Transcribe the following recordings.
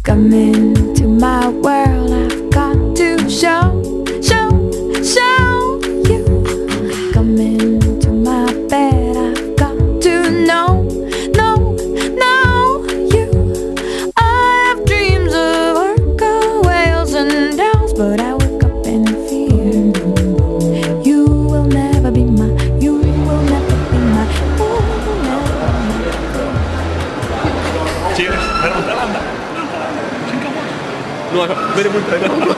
Come into my world, I've got to show you. Come into my bed, I've got to know you. I have dreams of orca whales and dolls, but I wake up in fear. You will never be my, you will never be my, you will never be my. Cine? Mereu de landa. Nu așa, mereu mult de landa.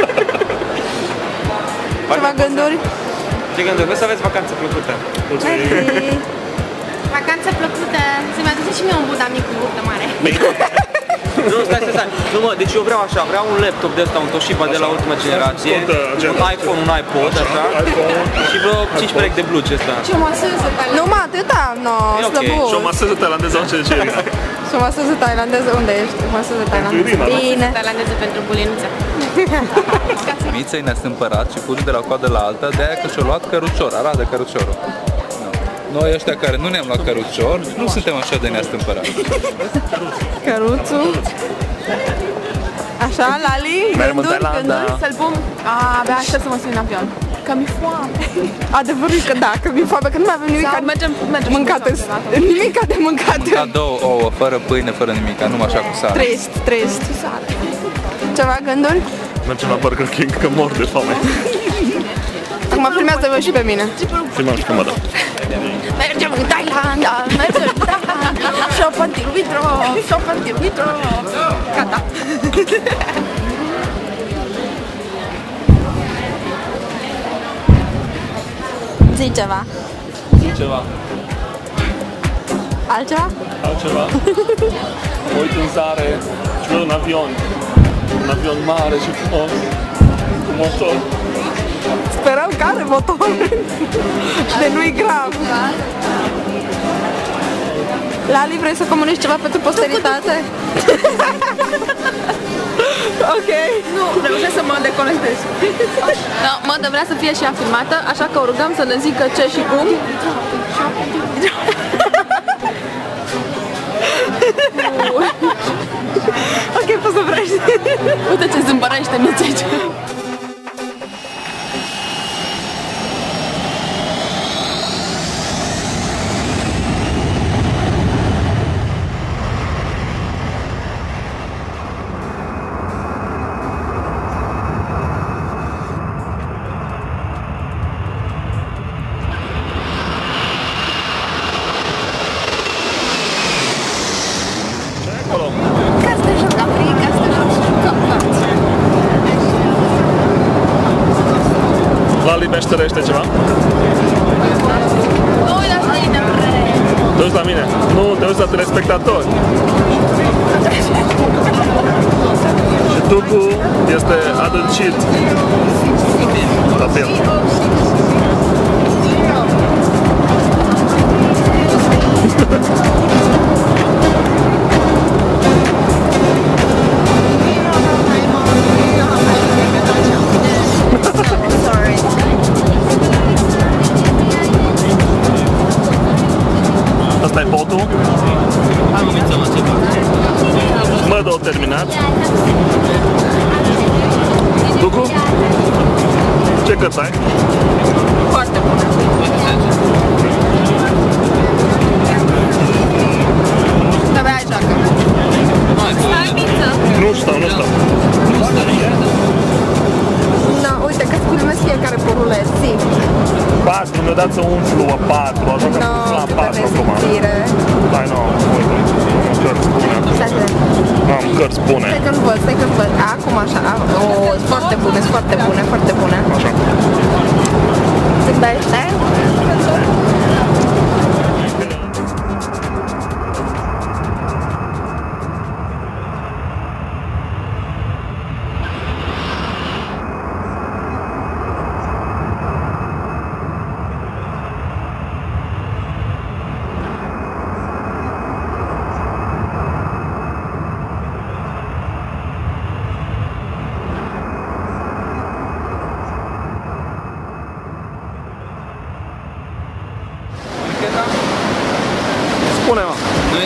Ceva gânduri? Ce gânduri? Vreau să aveți vacanță plăcută. Mersi! Vacanță plăcută! Să-mi aduce și mie un Buddha mic cu burtă mare. Nu, stai. Nu mă, deci eu vreau așa, vreau un laptop de ăsta, un Toshiba de la ultima generație, un iPhone, un iPod, așa, și vreo 5 perechi de blugi ăsta. Și o maseză tailandeză. Numai atâta? No, E ok. slăbut! Și o maseză tailandeză, ce ce e? Și o maseză tailandeză, unde ești? O maseză tailandeză. Bine! Tailandeză pentru bulinuța. Miței ne-a stâmpărat și fugi de la coadă la alta, de aia că și-a luat cărucior, arată căruciorul. Noi ăștia care nu ne-am luat cărucior, nu suntem așa de neastâmpărați. Căruțul. Așa, Lali? Mergem în Gânduri? Thailanda. Să-l pun? Abia aștept să mă sun în avion. Că mi-e foame. Adevărul e că da, că mi-e foame, că nu mai avem nimic de mâncat. Nimic de mâncat. Ca 2 ouă, fără pâine, fără nimic, numai așa cu sare. Trist. Ceva gânduri? Mergem la Burger King, că mor de foame. Acum filmează-vă și pe mine. Filmăm și comada. Mergem în Thailanda, Shop until we drop. Gata. Zi ceva. Ceva. Altceva? Altceva. Mă uit în sare și văd un avion. Un avion mare și frumos. Cu motor. Sperăm că are motor. De nu-i grav. Lali, vrei să comunici ceva pentru posteritate? Ok. Nu, reușesc să mă deconectez. Da, mă, vrea să fie și ea filmată, așa că o rugăm să ne zică ce și cum. Ok, poți să vrei. Uite ce zâmbărește Mițeici. Lali meșterește ceva? Nu uita să te Te uiți la mine? Nu, te uiți la telespectatori. Și ducul este adâncit la film. Asta e botul. Mădă-o terminat. Ducu? Ce cărți ai? Foarte bună. Abia ai joacă. Nu stau. No, uite că-ți filmez fiecare poruleț, zi. 4, mi-o dat să umflu a 4, așa că am la 4 acum. Hai, nu, uite, cărți bune. Am cărți bune. Stai că-l văd. Acum așa, foarte bune. Așa. Zâmbește.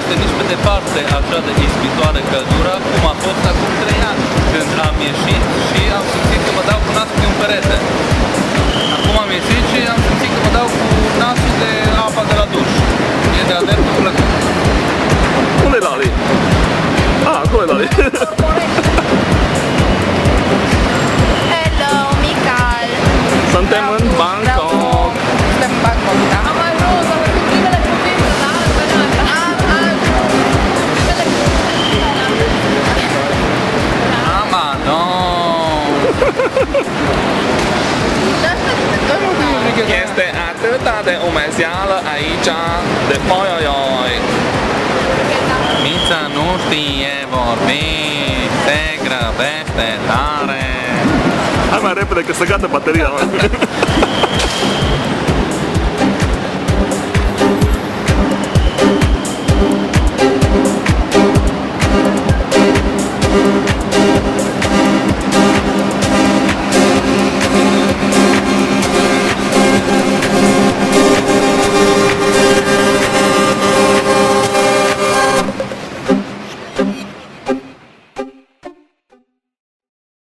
este nici pe departe așa de ispitoare căldura cum a fost acum 3 ani, când am ieșit și am simțit că mă dau cu nasul de un perete. Acum am ieșit și am simțit că mă dau cu nasul de apa de la duș. E de-a dreptul plăcut. Unde e Lali? Ah, acolo e Lali. Hello, Mical. Suntem în Bangkok. Suntem în Bangkok, da? Am ajuns, am văzut primele cuvinte, da? Ama, no! Este atâta de umezeală aici, de oi. Mița nu știe vorbi, te grăbește tare. Hai mai repede că se gata bateria.